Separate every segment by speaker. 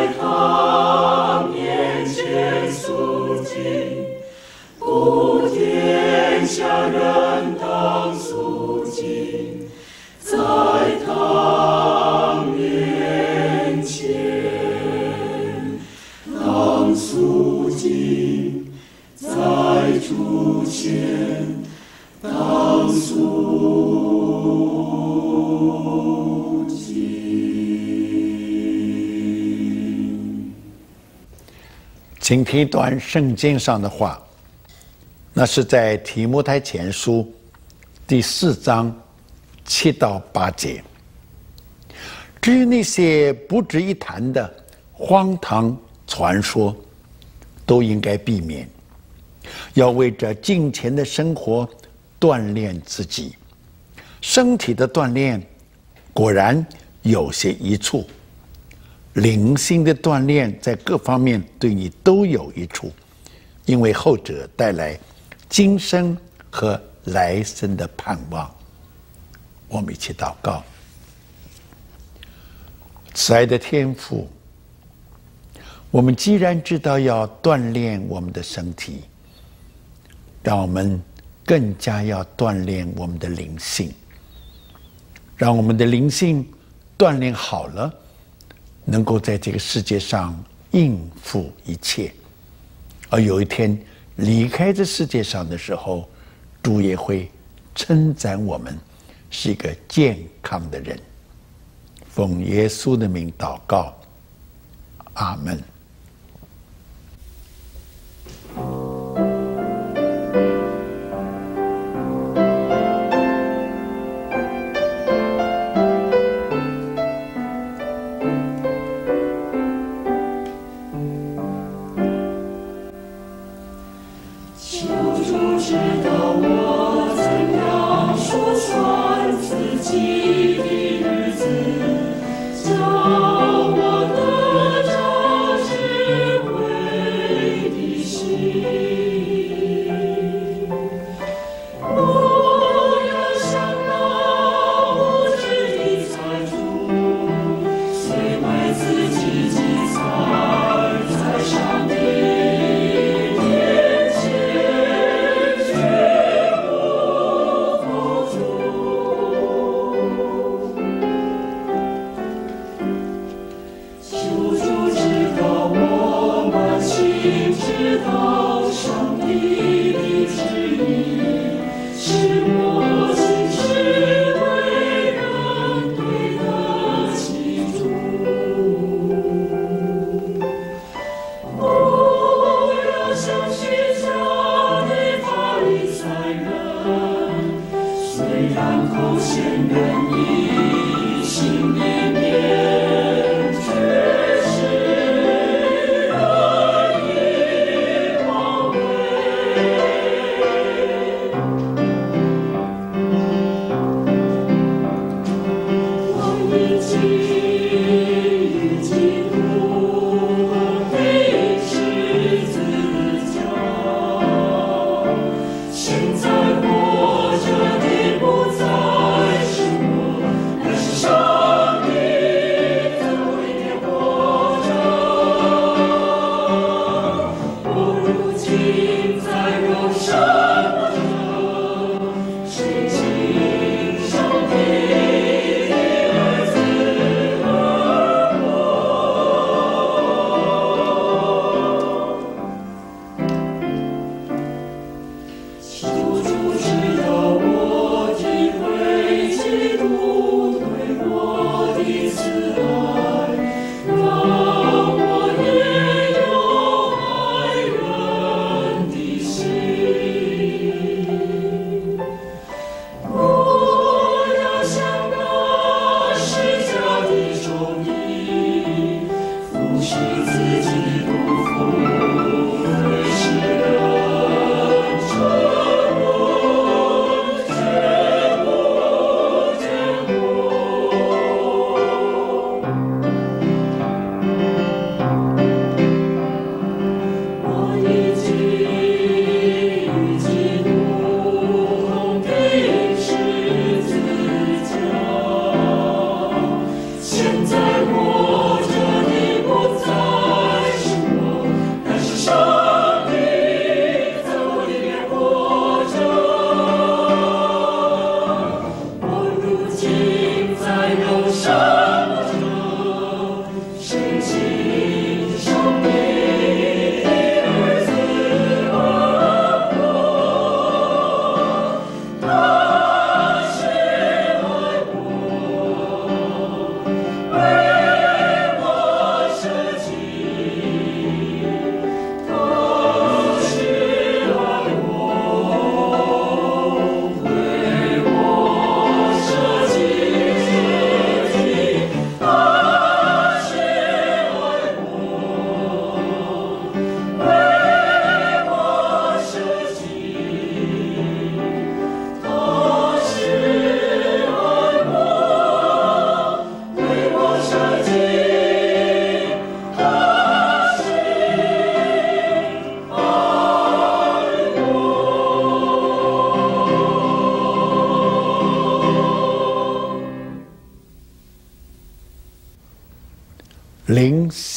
Speaker 1: 他面前肃静，普天下人当肃静，在他面前当肃静，在主前当肃静。
Speaker 2: 请听一段圣经上的话，那是在提摩太前书第4章7到8节。至于那些不值一谈的荒唐传说，都应该避免，要为着敬虔的生活锻炼自己。身体的锻炼果然有些益处，灵性的锻炼在各方面对你都有益处，因为后者带来今生和来生的盼望。我们一起祷告。慈爱的天父，我们既然知道要锻炼我们的身体，让我们更加要锻炼我们的灵性，让我们的灵性锻炼好了，能够在这个世界上应付一切，而有一天离开这世界上的时候，主也会称赞我们是一个健康的人。奉耶稣的名祷告，阿们。
Speaker 1: 却是人意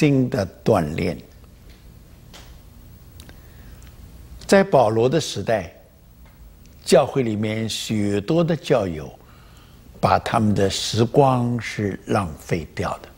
Speaker 2: 心的锻炼。在保罗的时代，教会里面许多的教友把他们的时光是浪费掉的。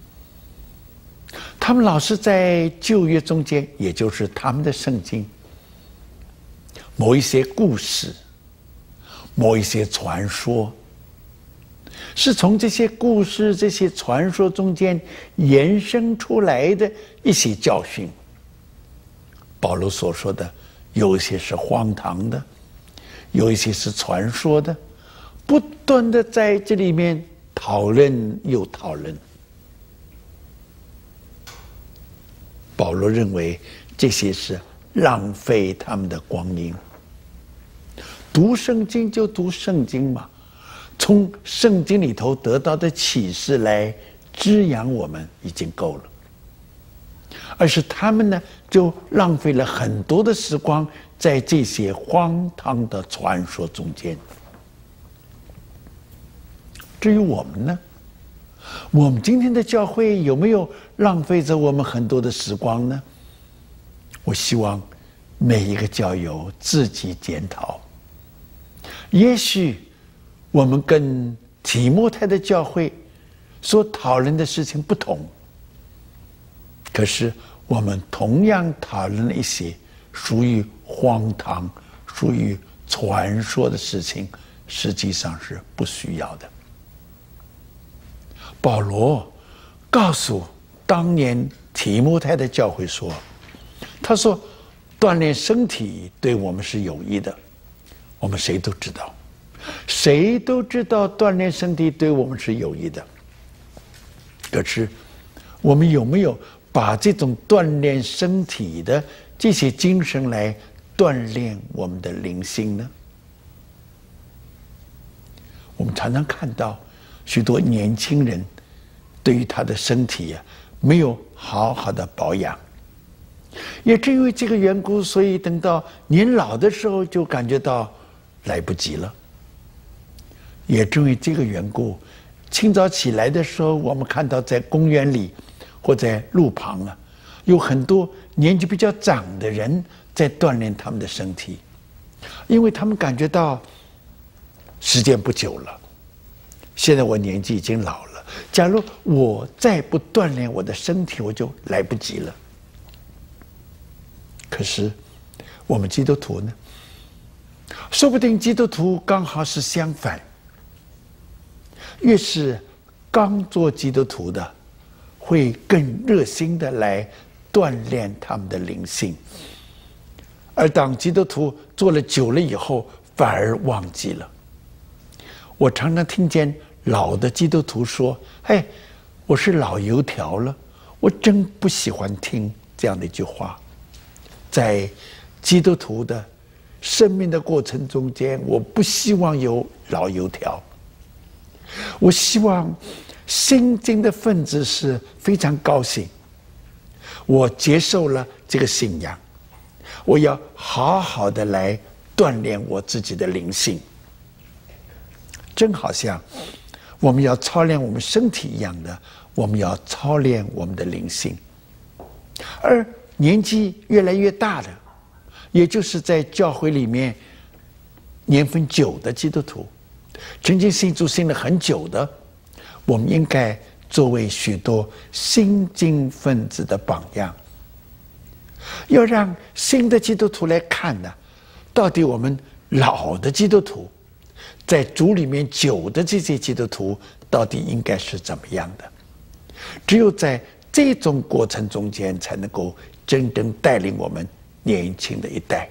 Speaker 2: 他们老是在旧约中间，也就是他们的圣经，某一些故事，某一些传说，是从这些故事、这些传说中间延伸出来的一些教训。保罗所说的，有一些是荒唐的，有一些是传说的，不断的在这里面讨论又讨论。保罗认为这些是浪费他们的光阴。读圣经就读圣经嘛，从圣经里头得到的启示来滋养我们已经够了。而是他们呢，就浪费了很多的时光在这些荒唐的传说中间。至于我们呢，我们今天的教会有没有浪费着我们很多的时光呢？我希望每一个教友自己检讨。也许我们跟提摩太的教会所讨论的事情不同，可是我们同样讨论了一些属于荒唐、属于传说的事情，实际上是不需要的。保罗告诉当年提摩太的教会说，他说锻炼身体对我们是有益的，我们谁都知道，谁都知道锻炼身体对我们是有益的。可是我们有没有把这种锻炼身体的这些精神来锻炼我们的灵性呢？我们常常看到许多年轻人对于他的身体没有好好的保养，也正因为这个缘故，所以等到年老的时候就感觉到来不及了。也正因为这个缘故，清早起来的时候，我们看到在公园里或在路旁有很多年纪比较长的人在锻炼他们的身体，因为他们感觉到时间不久了，现在我年纪已经老了，假如我再不锻炼我的身体，我就来不及了。可是我们基督徒呢，说不定基督徒刚好是相反，越是刚做基督徒的，会更热心的来锻炼他们的灵性，而当基督徒做了久了以后，反而忘记了。我常常听见老的基督徒说：“哎，我是老油条了。”我真不喜欢听这样的一句话。在基督徒的生命的过程中间，我不希望有老油条。我希望心经的分子是非常高兴，我接受了这个信仰，我要好好的来锻炼我自己的灵性。正好像我们要操练我们身体一样的，我们要操练我们的灵性。而年纪越来越大的，也就是在教会里面年份久的基督徒，曾经信主信了很久的，我们应该作为许多新经分子的榜样，要让新的基督徒来看呢，到底我们老的基督徒在主里面久的这些基督徒到底应该是怎么样的。只有在这种过程中间，才能够真正带领我们年轻的一代。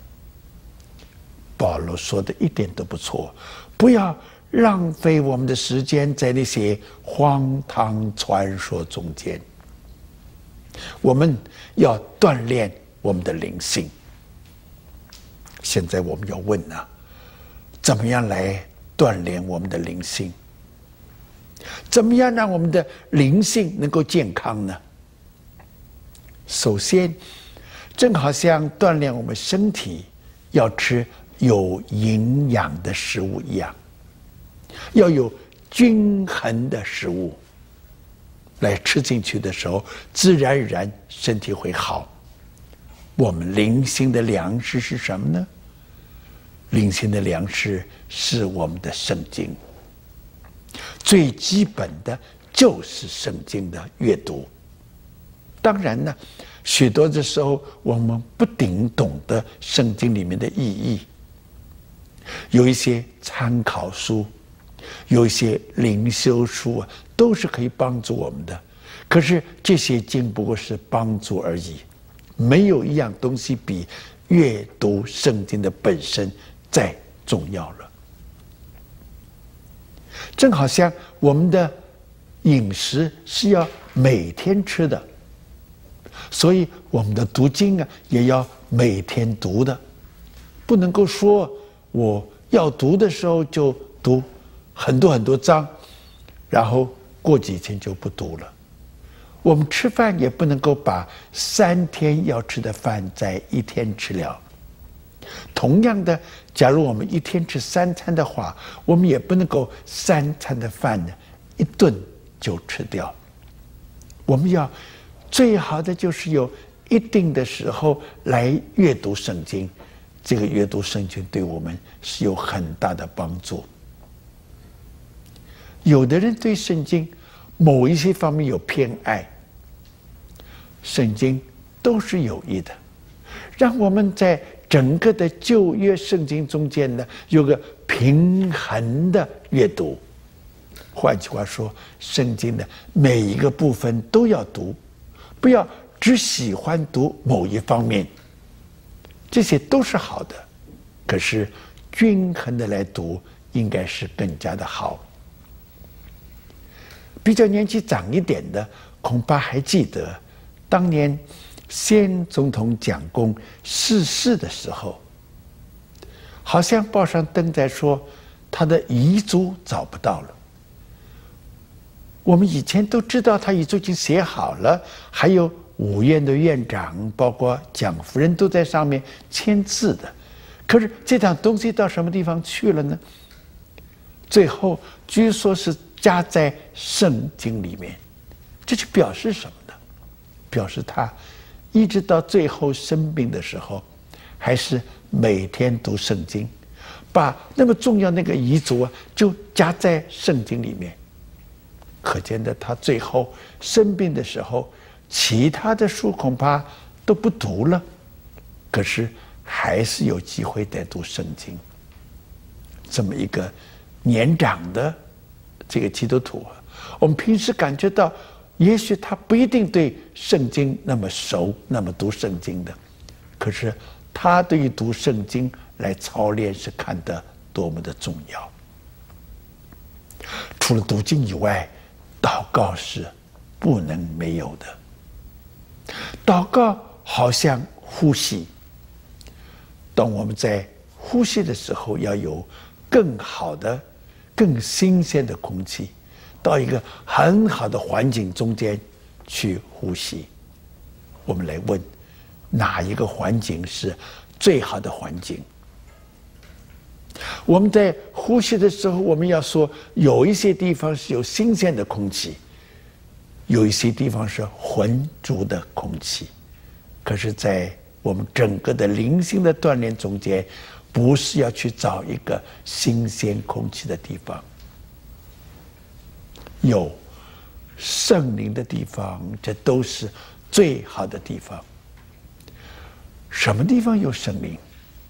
Speaker 2: 保罗说的一点都不错，不要浪费我们的时间在那些荒唐传说中间，我们要锻炼我们的灵性。现在我们要问怎么样来锻炼我们的灵性？怎么样让我们的灵性能够健康呢？首先，正好像锻炼我们身体要吃有营养的食物一样，要有均衡的食物。 来吃进去的时候，自然而然身体会好。我们灵性的粮食是什么呢？灵性的粮食是我们的圣经。最基本的就是圣经的阅读。当然呢，许多的时候我们不顶懂得圣经里面的意义，有一些参考书，有一些灵修书啊，都是可以帮助我们的。可是这些经不过是帮助而已，没有一样东西比阅读圣经的本身再重要了。正好像我们的饮食是要每天吃的，所以我们的读经啊也要每天读的，不能够说我要读的时候就读很多很多章，然后过几天就不读了。我们吃饭也不能够把3天要吃的饭在1天吃了。同样的，假如我们1天吃3餐的话，我们也不能够3餐的饭呢1顿就吃掉。我们要最好的就是有一定的时候来阅读圣经，这个阅读圣经对我们是有很大的帮助。有的人对圣经某一些方面有偏爱，圣经都是有益的，让我们在整个的旧约圣经中间呢，有个平衡的阅读。换句话说，圣经的每一个部分都要读，不要只喜欢读某一方面，这些都是好的。可是均衡的来读，应该是更加的好。比较年纪长一点的，恐怕还记得当年先总统蒋公逝世的时候，好像报上登载说他的遗嘱找不到了。我们以前都知道他遗嘱已经写好了，还有5院的院长，包括蒋夫人都在上面签字的。可是这档东西到什么地方去了呢？最后据说是加在圣经里面，这就表示什么呢？表示他一直到最后生病的时候，还是每天读圣经，把那么重要那个遗嘱啊，就加在圣经里面。可见的，他最后生病的时候，其他的书恐怕都不读了，可是还是有机会再读圣经。这么一个年长的这个基督徒啊，我们平时感觉到，也许他不一定对圣经那么熟，那么读圣经的，可是他对于读圣经来操练是看得多么的重要。除了读经以外，祷告是不能没有的。祷告好像呼吸，当我们在呼吸的时候，要有更好的、更新鲜的空气，到一个很好的环境中间去呼吸。我们来问，哪一个环境是最好的环境？我们在呼吸的时候，我们要说，有一些地方是有新鲜的空气，有一些地方是浑浊的空气。可是在我们整个的灵性的锻炼中间，不是要去找一个新鲜空气的地方，有圣灵的地方，这都是最好的地方。什么地方有圣灵？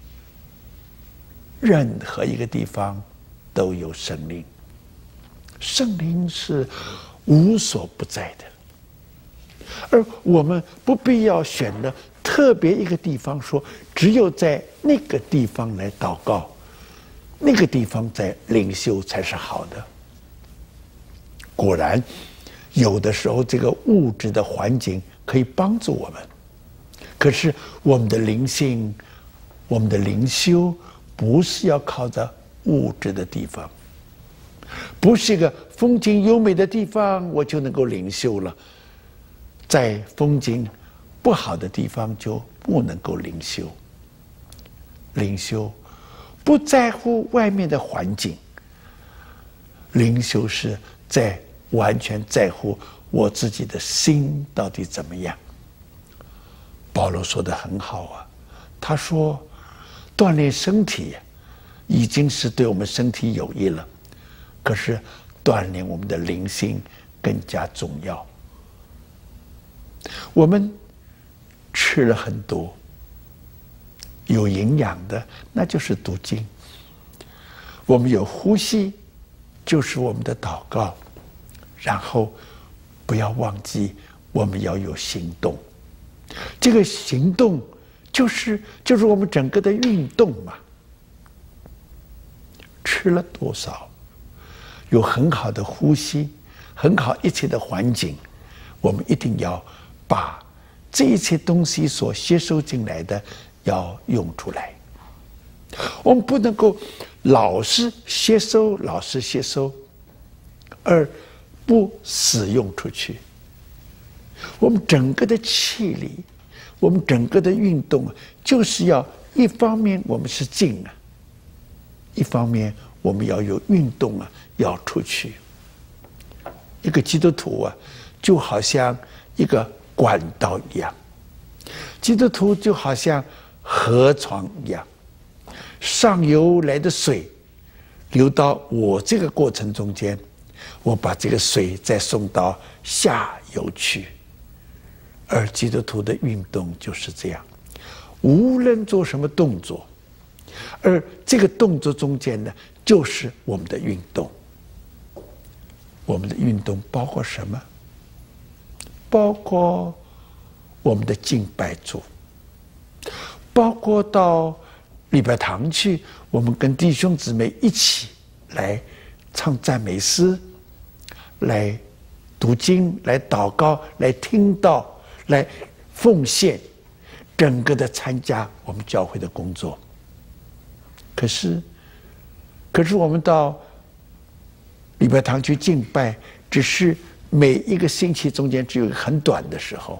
Speaker 2: 任何一个地方都有圣灵，圣灵是无所不在的，而我们不必要选了特别一个地方说，只有在那个地方来祷告，那个地方在灵修才是好的。果然，有的时候这个物质的环境可以帮助我们，可是我们的灵性，我们的灵修，不是要靠着物质的地方，不是一个风景优美的地方我就能够灵修了，在风景不好的地方就不能够灵修。灵修不在乎外面的环境，灵修是完全在乎我自己的心到底怎么样？保罗说得很好啊，他说锻炼身体已经是对我们身体有益了，可是锻炼我们的灵性更加重要。我们吃了很多有营养的，那就是读经；我们有呼吸，就是我们的祷告。然后不要忘记，我们要有行动。这个行动就是我们整个的运动嘛。吃了多少，有很好的呼吸，很好一切的环境，我们一定要把这一切东西所吸收进来的要用出来。我们不能够老是吸收，而不使用出去。我们整个的气力，我们整个的运动，就是要一方面我们是静啊，一方面我们要有运动啊，要出去。一个基督徒啊，就好像一个管道一样，基督徒就好像河床一样，上游来的水流到我这个过程中间，我把这个水再送到下游去。而基督徒的运动就是这样，无论做什么动作，而这个动作中间呢，就是我们的运动。我们的运动包括什么？包括我们的敬拜主，包括到礼拜堂去，我们跟弟兄姊妹一起来唱赞美诗，来读经，来祷告，来听道，来奉献，整个的参加我们教会的工作。可是我们到礼拜堂去敬拜，只是每一个星期中间只有一个很短的时候。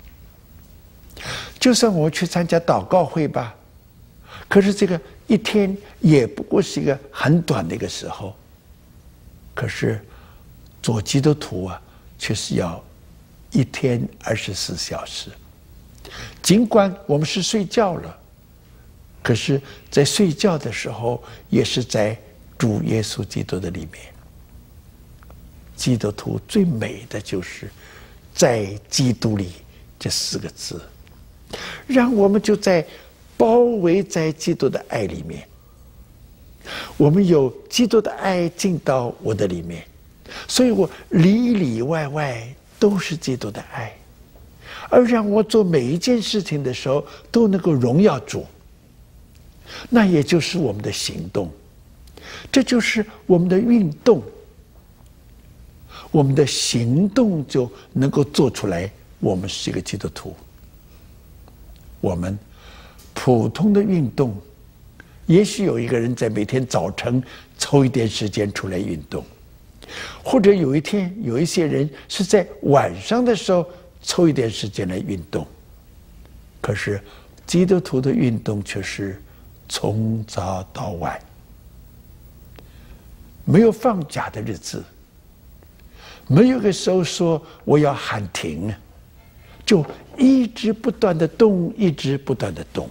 Speaker 2: 就算我去参加祷告会吧，可是这个一天也不过是一个很短的一个时候。可是做基督徒啊，却是要一天24小时。尽管我们是睡觉了，可是在睡觉的时候，也是在主耶稣基督的里面。基督徒最美的就是在基督里这4个字，让我们就在包围在基督的爱里面。我们有基督的爱进到我的里面，所以我里里外外都是基督的爱，而让我做每一件事情的时候都能够荣耀主。那也就是我们的行动，这就是我们的运动。我们的行动就能够做出来，我们是一个基督徒。我们普通的运动，也许有一个人在每天早晨抽一点时间出来运动，或者有一天有一些人是在晚上的时候抽一点时间来运动。可是基督徒的运动却是从早到晚，没有放假的日子，没有个时候说我要喊停，就一直不断的动，一直不断的动。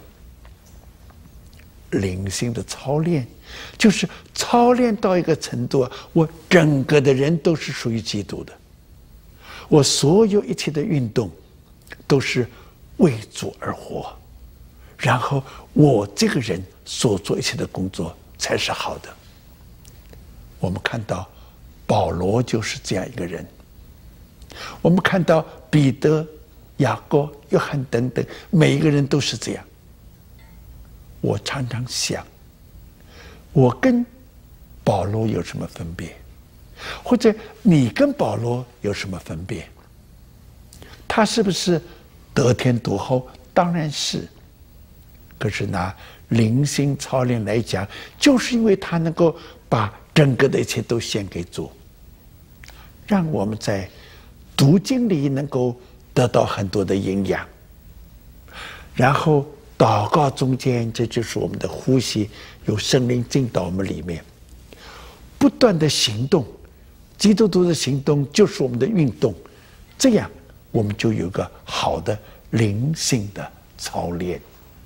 Speaker 2: 灵性的操练，就是操练到一个程度，我整个的人都是属于基督的，我所有一切的运动都是为主而活，然后我这个人所做一切的工作才是好的。我们看到保罗就是这样一个人，我们看到彼得、雅各、约翰等等，每一个人都是这样。我常常想，我跟保罗有什么分别？或者你跟保罗有什么分别？他是不是得天独厚？当然是。可是拿灵性操练来讲，就是因为他能够把整个的一切都献给主，让我们在读经里能够得到很多的营养，然后祷告中间，这就是我们的呼吸，有圣灵进到我们里面，不断的行动。基督徒的行动就是我们的运动， 这样我们就有个好的灵性的操练。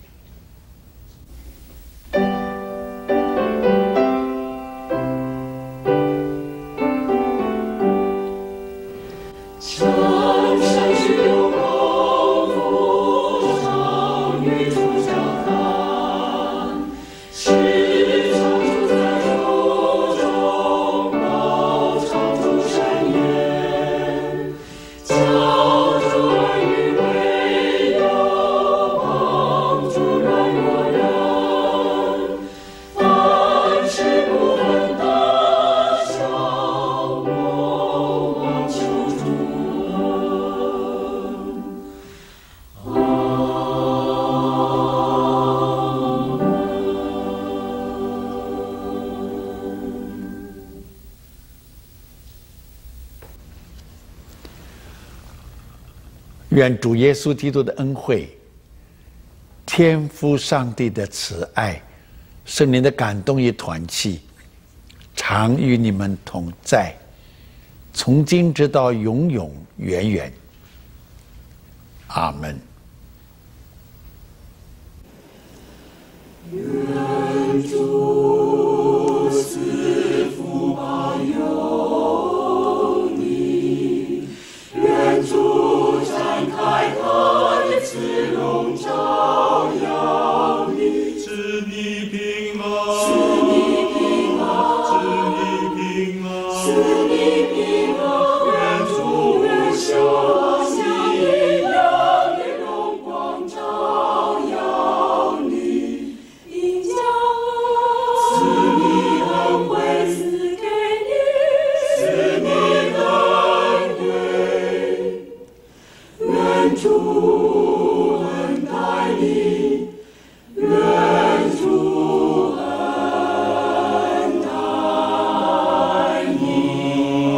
Speaker 2: 愿主耶稣基督的恩惠、天父上帝的慈爱、圣灵的感动与团契，常与你们同在，从今直到永永远远。阿门。
Speaker 1: 愿主赐福保佑你，愿主展开他的慈容照耀你，
Speaker 3: 赐你平安，
Speaker 1: 赐你平安，
Speaker 3: 赐你平安，
Speaker 1: 赐你平安。愿主无休息亮的荣光照耀你，因将赐你恩惠赐给你，赐你恩惠。愿主恩待你，愿主恩待你。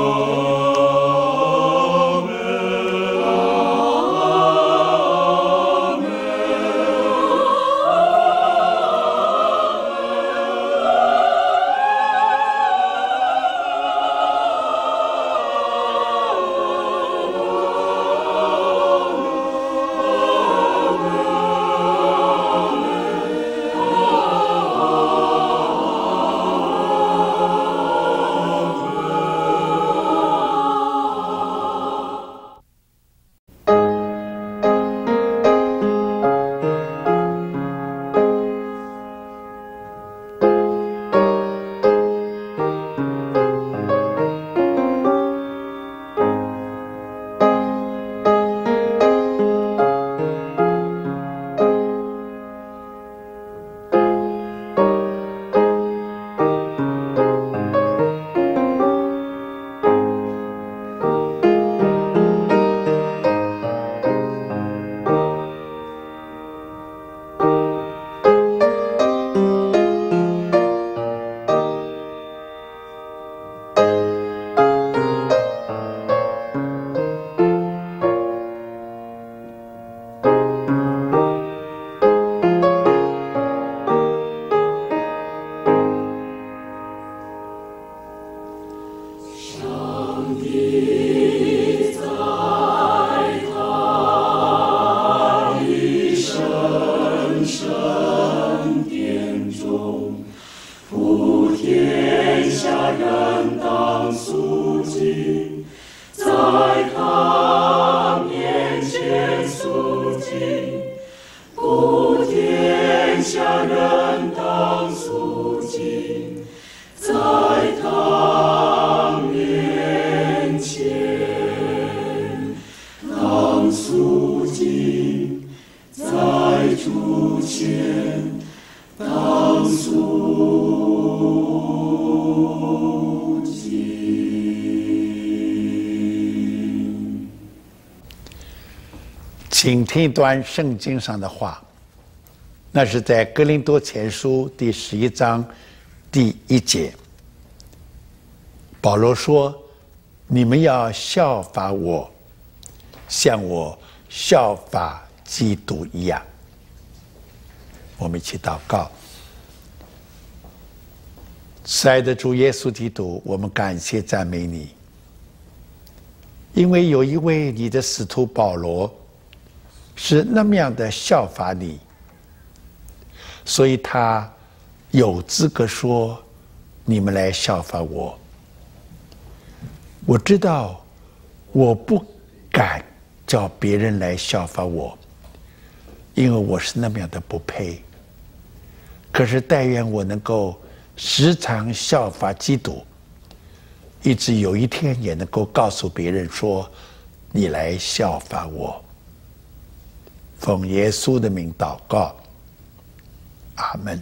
Speaker 2: 请听一段圣经上的话，那是在哥林多前书第11章第1节。保罗说：“你们要效法我，像我效法基督一样。”我们一起祷告。慈爱的主耶稣基督，我们感谢赞美你。 因为有一位你的使徒保罗是那么样的效法你，所以他有资格说你们来效法我。我知道我不敢叫别人来效法我，因为我是那么样的不配。可是但愿我能够时常效法基督，以致有一天也能够告诉别人说，你来效法我。奉耶稣的名祷告，阿们。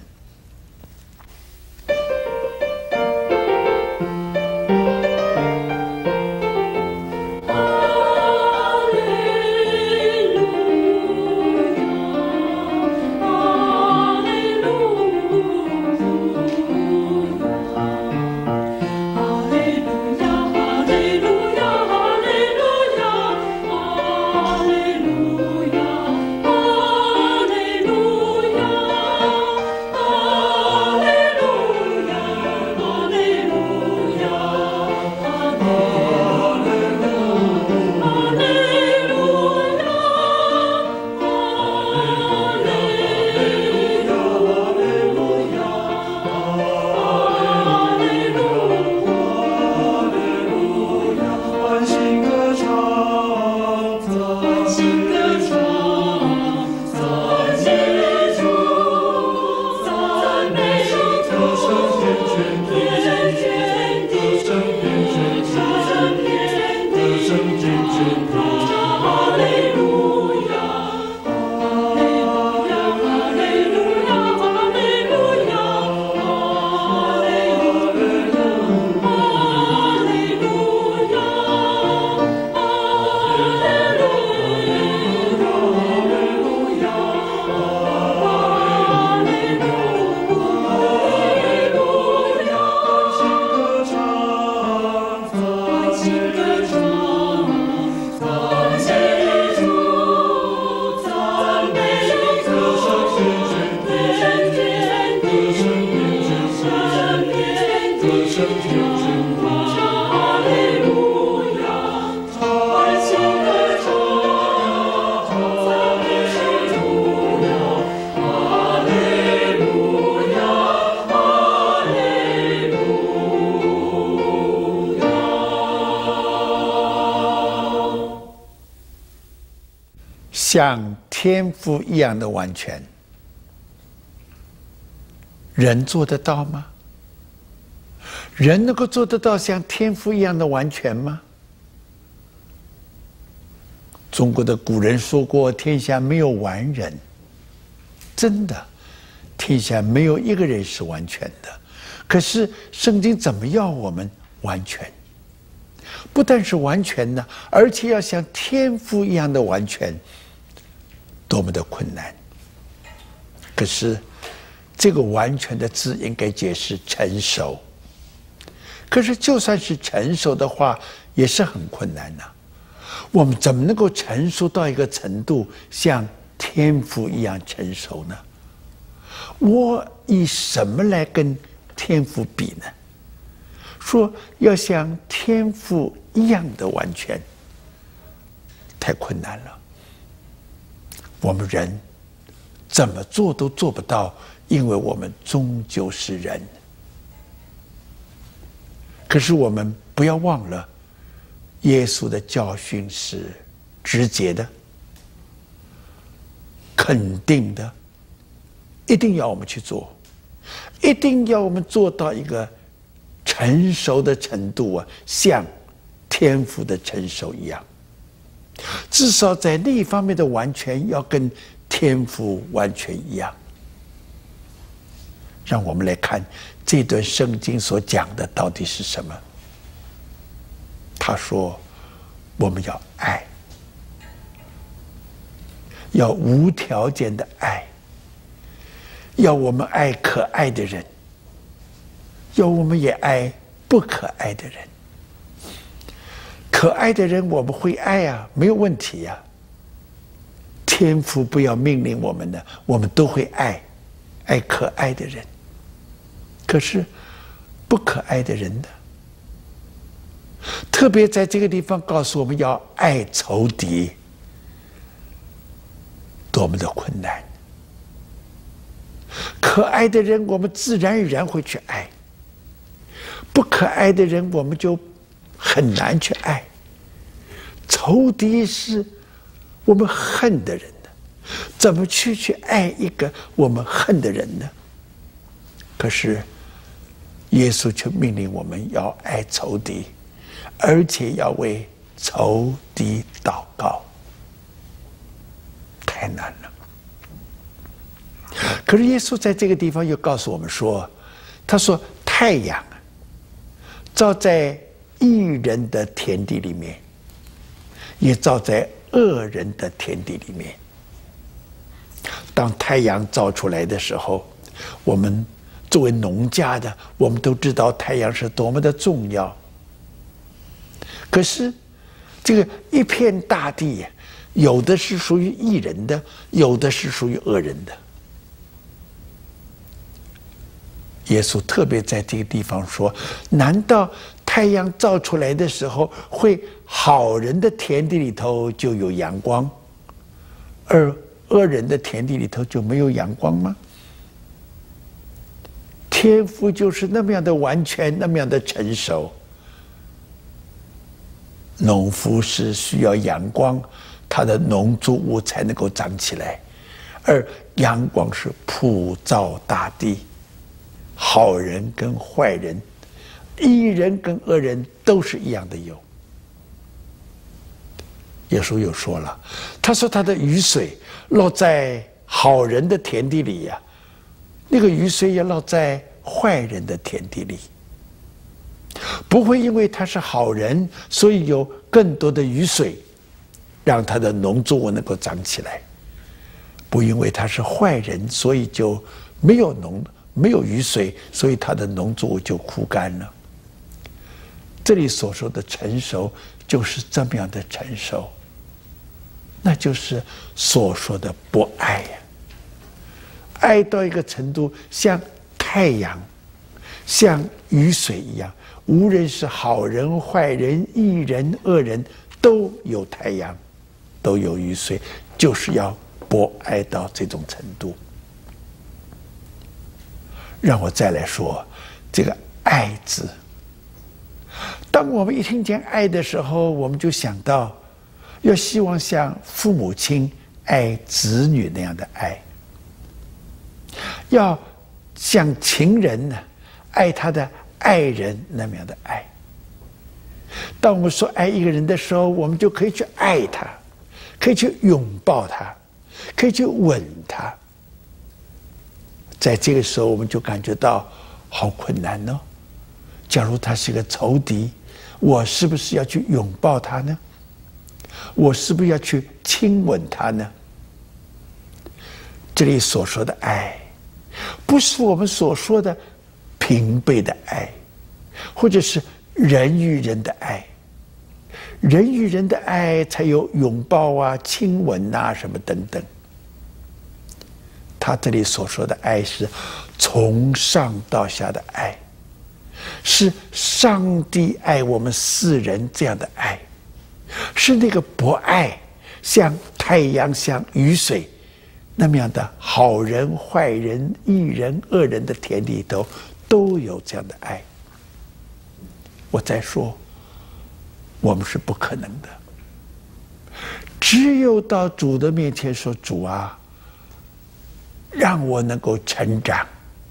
Speaker 2: 像天父一样的完全，人做得到吗？人能够做得到像天父一样的完全吗？中国的古人说过，天下没有完人。真的，天下没有一个人是完全的。可是圣经怎么要我们完全？不但是完全呢，而且要像天父一样的完全，多么的困难。可是这个完全的字应该解释成熟。可是就算是成熟的话，也是很困难啊。我们怎么能够成熟到一个程度，像天父一样成熟呢？我以什么来跟天父比呢？说要像天父一样的完全，太困难了。我们人怎么做都做不到，因为我们终究是人。可是我们不要忘了，耶稣的教训是直接的、肯定的，一定要我们去做，一定要我们做到一个成熟的程度啊，像天父的成熟一样。至少在那一方面的完全要跟天父完全一样。让我们来看这段圣经所讲的到底是什么。他说我们要爱，要无条件的爱，要我们爱可爱的人，要我们也爱不可爱的人。可爱的人我们会爱啊，没有问题啊。天父不要命令我们的，我们都会爱可爱的人。可是不可爱的人呢？ 特别在这个地方告诉我们要爱仇敌，多么的困难。可爱的人，我们自然而然会去爱；不可爱的人，我们就很难去爱。仇敌是我们恨的人呢，怎么去爱一个我们恨的人呢？可是耶稣却命令我们要爱仇敌，而且要为仇敌祷告，太难了。可是耶稣在这个地方又告诉我们说，他说太阳照在义人的田地里面，也照在恶人的田地里面。当太阳照出来的时候，我们作为农家的，我们都知道太阳是多么的重要。可是这个一片大地，有的是属于义人的，有的是属于恶人的。耶稣特别在这个地方说，难道太阳照出来的时候，会好人的田地里头就有阳光，而恶人的田地里头就没有阳光吗？天父就是那么样的完全，那么样的成熟。农夫是需要阳光，他的农作物才能够长起来，而阳光是普照大地。好人跟坏人，义人跟恶人都是一样的有。耶稣又说了，他说他的雨水落在好人的田地里呀，那个雨水也落在坏人的田地里。不会因为他是好人，所以有更多的雨水，让他的农作物能够长起来；不因为他是坏人，所以就没有雨水，所以他的农作物就枯干了。这里所说的成熟，就是这么样的成熟，那就是所说的不爱呀。爱到一个程度，像太阳，像雨水一样，无论是好人、坏人、义人、恶人，都有太阳，都有雨水，就是要博爱到这种程度。让我再来说这个爱字。当我们一听见爱的时候，我们就想到要希望像父母亲爱子女那样的爱，要像情人呢爱他的爱人那么样的爱。当我们说爱一个人的时候，我们就可以去爱他，可以去拥抱他，可以去吻他。在这个时候，我们就感觉到好困难哦。假如他是个仇敌，我是不是要去拥抱他呢？我是不是要去亲吻他呢？这里所说的爱，不是我们所说的平辈的爱，或者是人与人的爱。人与人的爱才有拥抱啊、亲吻啊什么等等。他这里所说的爱是从上到下的爱，是上帝爱我们世人这样的爱，是那个博爱，像太阳、像雨水那么样的好人、坏人、义人、恶人的田里头都有这样的爱。我再说，我们是不可能的，只有到主的面前说：“主啊，让我能够成长，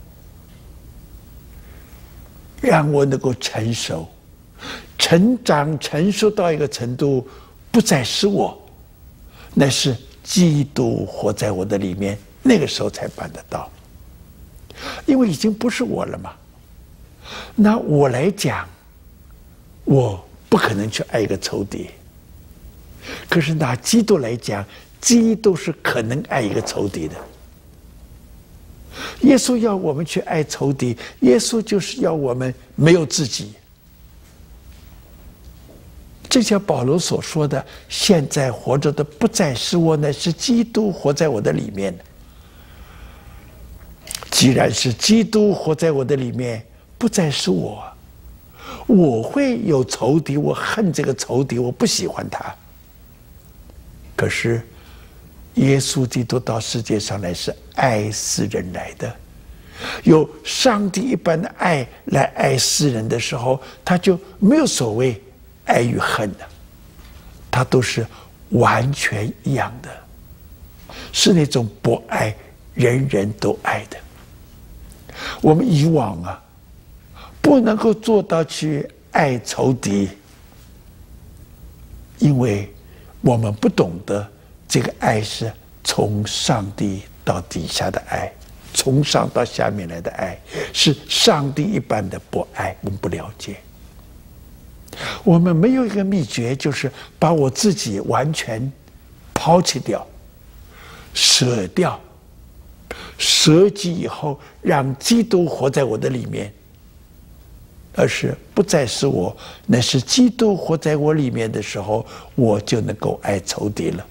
Speaker 2: 让我能够成熟，成长成熟到一个程度，不再是我，乃是基督活在我的里面，那个时候才办得到。因为已经不是我了嘛。拿我来讲，我不可能去爱一个仇敌。可是拿基督来讲，基督是可能爱一个仇敌的。耶稣要我们去爱仇敌，耶稣就是要我们没有自己。就像保罗所说的：“现在活着的不再是我，乃是基督活在我的里面。”既然是基督活在我的里面，不再是我， 我会有仇敌，我恨这个仇敌，我不喜欢他。可是，耶稣基督到世界上来是爱世人来的，有上帝一般的爱来爱世人的时候，他就没有所谓爱与恨的，他都是完全一样的，是那种不爱人人都爱的。我们以往不能够做到去爱仇敌，因为我们不懂得这个爱是从上帝到底下的爱，从上到下面来的爱，是上帝一般的不爱，我们不了解。我们没有一个秘诀，就是把我自己完全抛弃掉、舍掉、舍己以后，让基督活在我的里面，而是不再是我，乃是基督活在我里面的时候，我就能够爱仇敌了。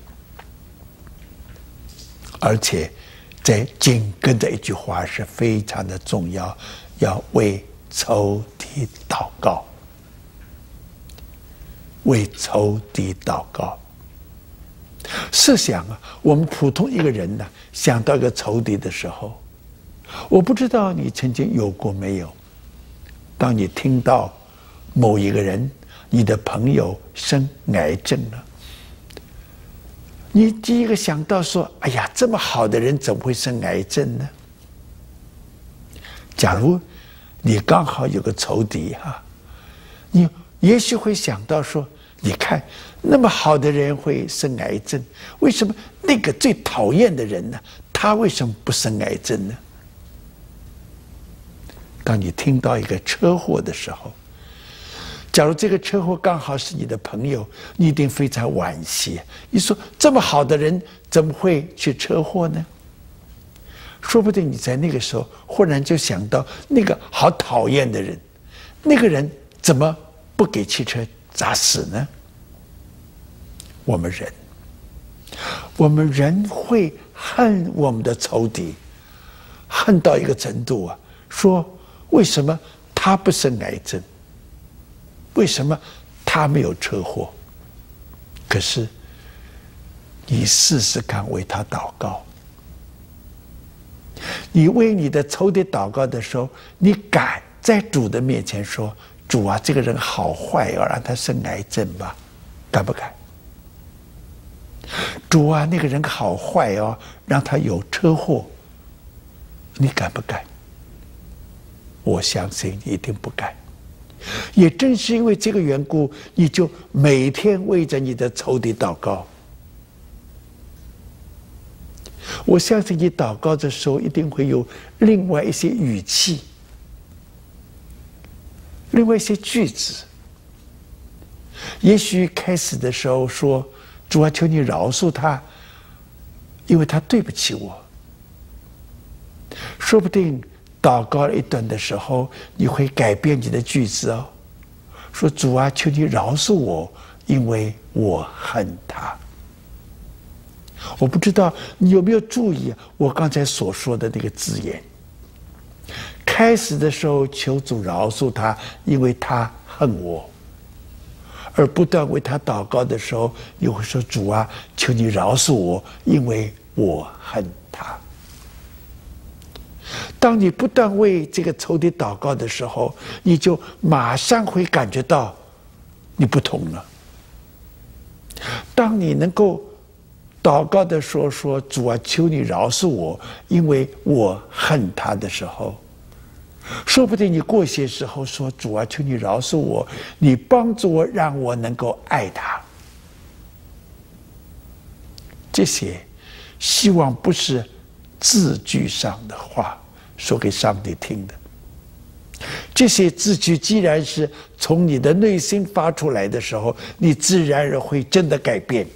Speaker 2: 而且在紧跟着一句话是非常的重要，要为仇敌祷告，为仇敌祷告。试想我们普通一个人想到一个仇敌的时候，我不知道你曾经有过没有，当你听到某一个人，你的朋友生癌症了，你第一个想到说，哎呀，这么好的人怎么会生癌症呢？假如你刚好有个仇敌你也许会想到说，你看那么好的人会生癌症，为什么那个最讨厌的人呢，他为什么不生癌症呢？当你听到一个车祸的时候，假如这个车祸刚好是你的朋友，你一定非常惋惜。你说这么好的人怎么会去车祸呢？说不定你在那个时候忽然就想到那个好讨厌的人，那个人怎么不给汽车砸死呢？我们人会恨我们的仇敌，恨到一个程度说为什么他不生癌症？为什么他没有车祸？可是你试试看为他祷告，你为你的仇敌祷告的时候，你敢在主的面前说，主啊，这个人好坏，要让他生癌症吧？敢不敢？主啊，那个人好坏让他有车祸，你敢不敢？我相信你一定不敢。也正是因为这个缘故，你就每天为着你的仇敌祷告。我相信你祷告的时候，一定会有另外一些语气，另外一些句子。也许开始的时候说，主啊，求你饶恕他，因为他对不起我。说不定祷告了一段的时候，你会改变你的句子说，主啊，求你饶恕我，因为我恨他。我不知道你有没有注意我刚才所说的那个字眼。开始的时候求主饶恕他，因为他恨我。而不断为他祷告的时候，你会说，主啊，求你饶恕我，因为我恨他。当你不断为这个仇敌祷告的时候，你就马上会感觉到你不同了。当你能够祷告的时候说，主啊，求你饶恕我，因为我恨他的时候，说不定你过些时候说，主啊，求你饶恕我，你帮助我，让我能够爱他。这些希望不是字句上的话说给上帝听的，这些字句既然是从你的内心发出来的时候，你自然而然会真的改变。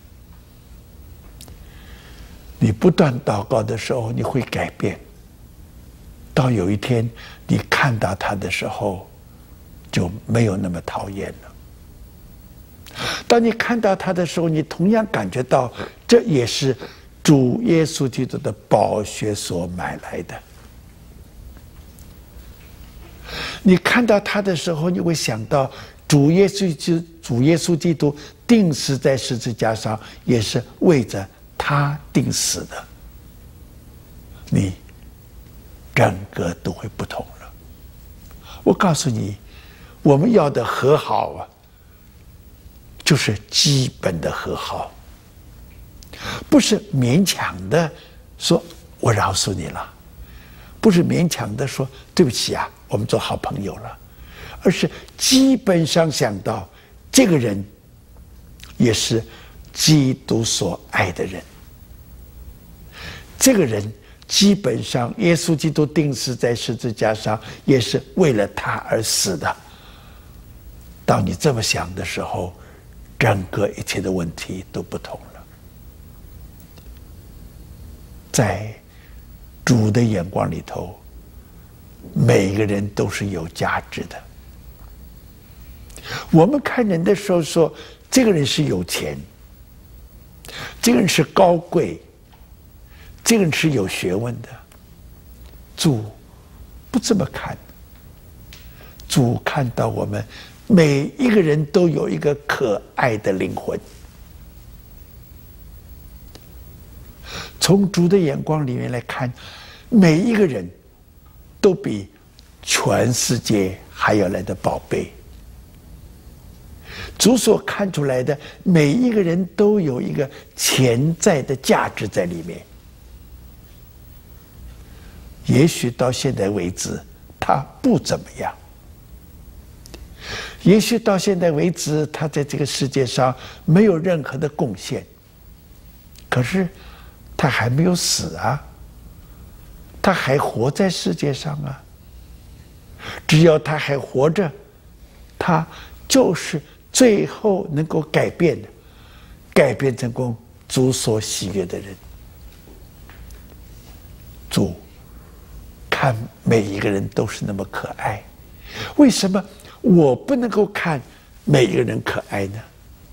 Speaker 2: 你不断祷告的时候，你会改变。到有一天你看到他的时候，就没有那么讨厌了。当你看到他的时候，你同样感觉到这也是主耶稣基督的宝血所买来的。 你看到他的时候，你会想到主耶稣基督钉死在十字架上，也是为着他钉死的。你整个都会不同了。我告诉你，我们要的和好啊，就是基本的和好，不是勉强的说我饶恕你了，不是勉强的说对不起啊，我们做好朋友了，而是基本上想到这个人也是基督所爱的人，这个人基本上耶稣基督钉死在十字架上也是为了他而死的。当你这么想的时候，整个一切的问题都不同了。在主的眼光里头，每个人都是有价值的。我们看人的时候说，这个人是有钱，这个人是高贵，这个人是有学问的。主不这么看，主看到我们每一个人都有一个可爱的灵魂。从主的眼光里面来看，每一个人都比全世界还要来的宝贝。主所看出来的每一个人都有一个潜在的价值在里面。也许到现在为止他不怎么样，也许到现在为止他在这个世界上没有任何的贡献，可是他还没有死啊，他还活在世界上啊。只要他还活着，他就是最后能够改变的，改变成功主所喜悦的人。主看每一个人都是那么可爱，为什么我不能够看每一个人可爱呢？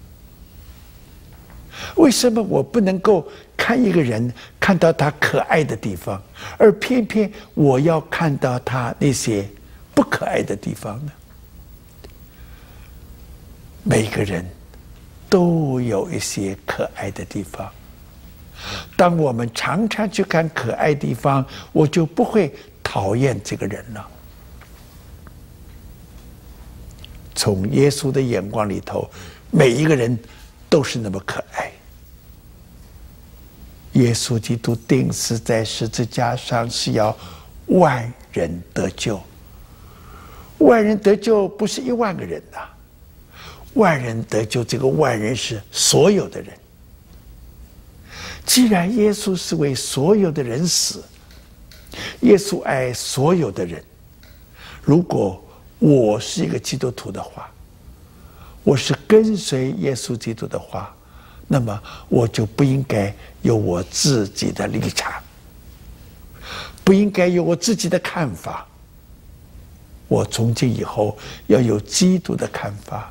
Speaker 2: 为什么我不能够看一个人看到他可爱的地方，而偏偏我要看到他那些不可爱的地方呢？每个人都有一些可爱的地方。当我们常常去看可爱地方，我就不会讨厌这个人了。从耶稣的眼光里头，每一个人都是那么可爱。耶稣基督钉死在十字架上，是要万人得救。万人得救不是10000个人呐，万人得救，这个万人是所有的人。既然耶稣是为所有的人死，耶稣爱所有的人。如果我是一个基督徒的话，我是跟随耶稣基督的话，那么我就不应该有我自己的立场，不应该有我自己的看法。我从今以后要有基督的看法。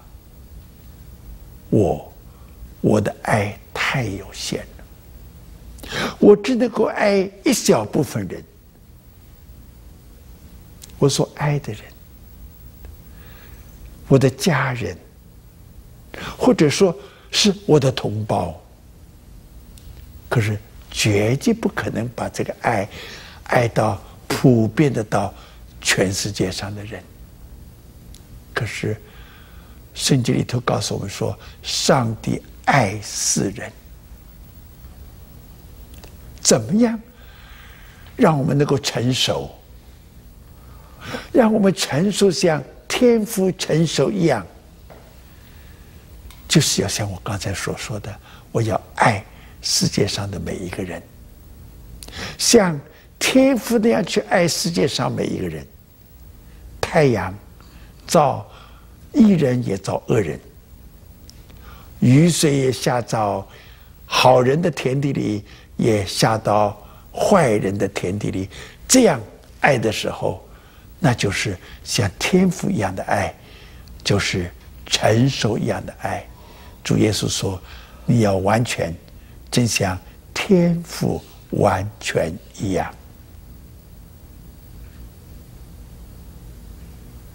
Speaker 2: 我的爱太有限了，我只能够爱一小部分人。我所爱的人，我的家人，或者说是我的同胞，可是绝对不可能把这个爱到普遍的到全世界上的人。可是圣经里头告诉我们说，上帝爱世人。怎么样让我们能够成熟，让我们成熟像天父成熟一样？就是要像我刚才所说的，我要爱世界上的每一个人，像天父那样去爱世界上每一个人。太阳照义人也照恶人，雨水也下到好人的田地里，也下到坏人的田地里。这样爱的时候，那就是像天父一样的爱，就是成熟一样的爱。主耶稣说，你要完全，正像天父完全一样。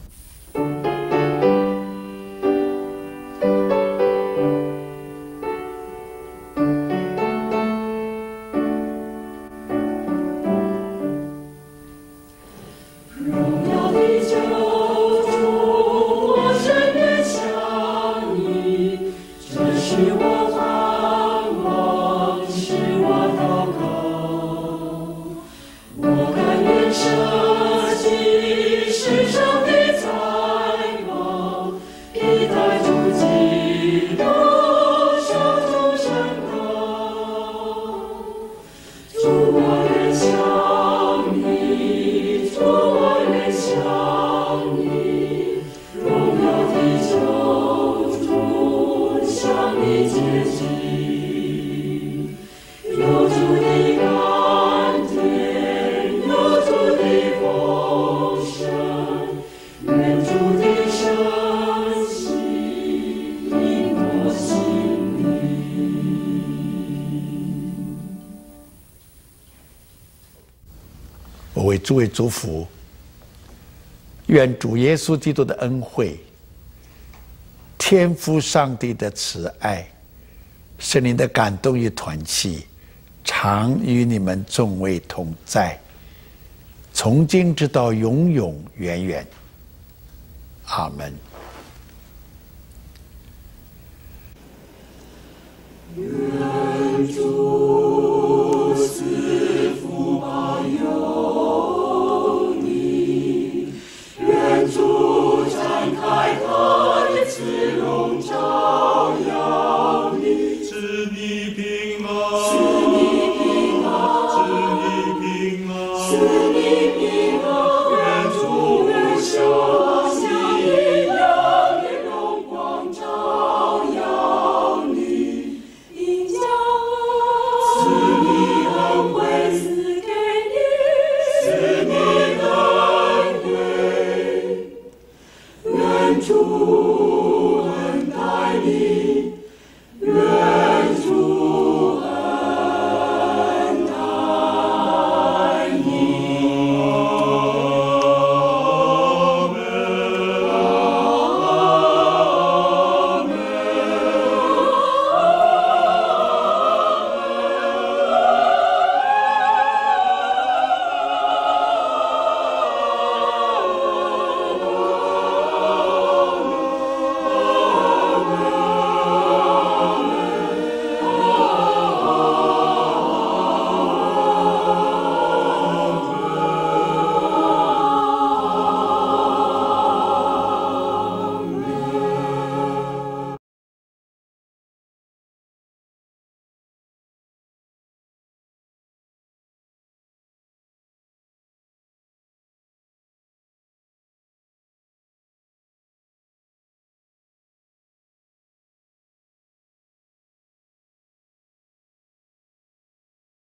Speaker 2: 我为诸位祝福，愿主耶稣基督的恩惠、天父上帝的慈爱、圣灵的感动与团契，常与你们众位同在，从今直到永永远远。阿门。